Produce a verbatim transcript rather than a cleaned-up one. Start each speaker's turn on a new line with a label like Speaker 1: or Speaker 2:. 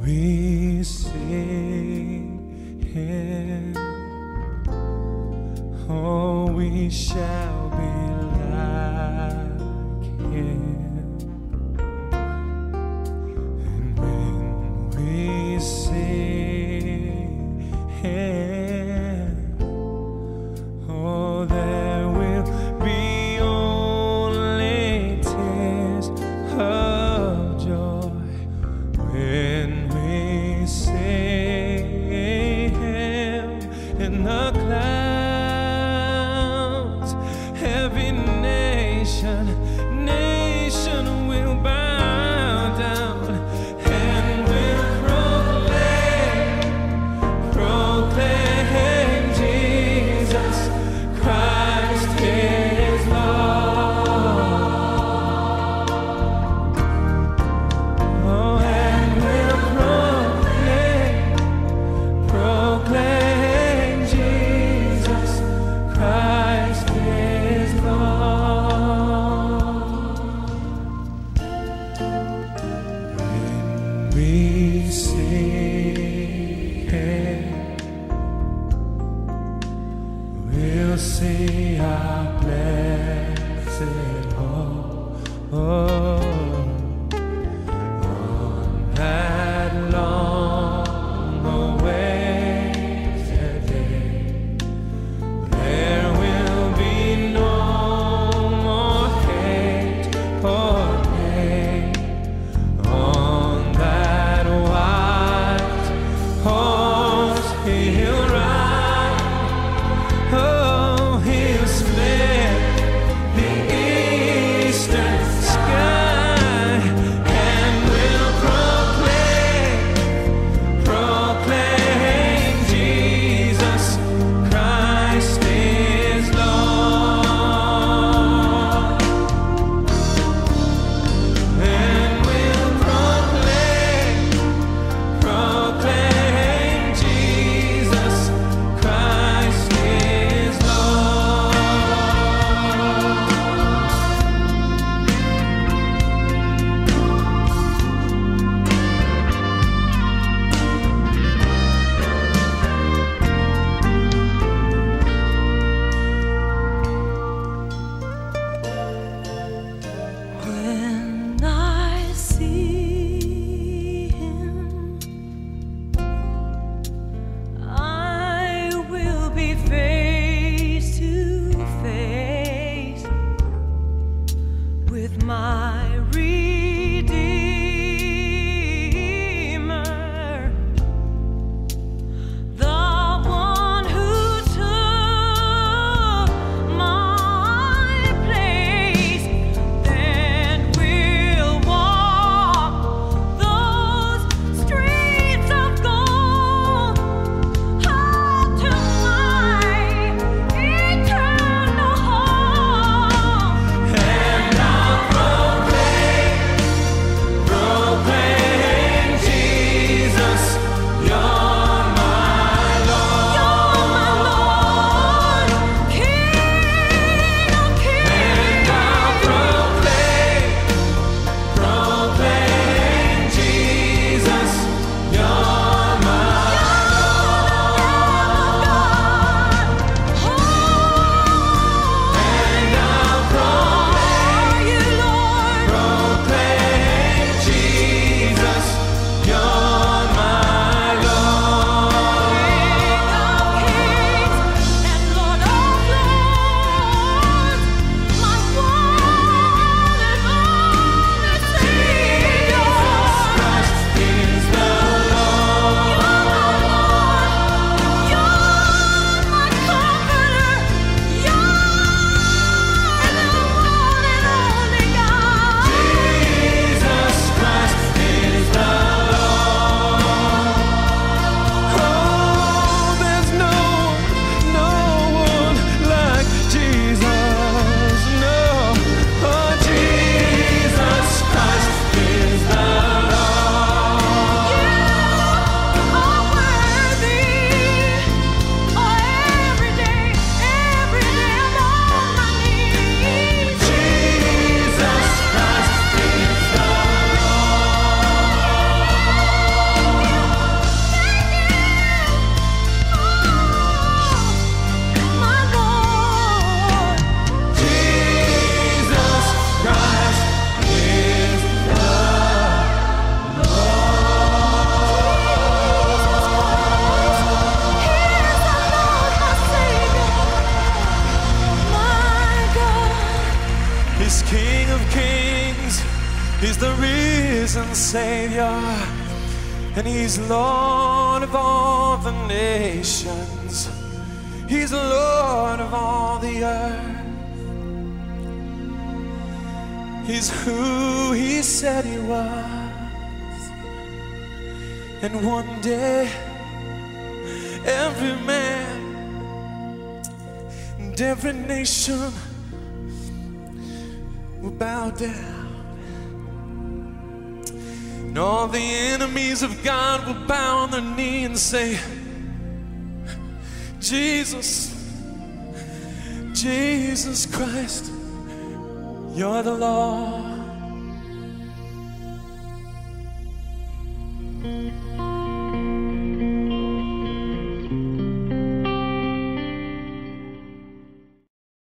Speaker 1: we see him, oh, we shall be like him. And when we see him, oh, there will be only tears of joy. When we see him in the clouds, every nation, nation will bow down and will proclaim, proclaim Jesus Christ is Lord. Oh, and will proclaim, proclaim Jesus Christ is Lord. When we see him, we'll see our blessed hope. Oh, on that long-awaited day, there will be no more hate or pain. On that white And he's Lord of all the nations. He's Lord of all the earth. He's who he said he was. And one day, every man and every nation will bow down. And all the enemies of God will bow on their knee and say, Jesus, Jesus Christ, you're the Lord.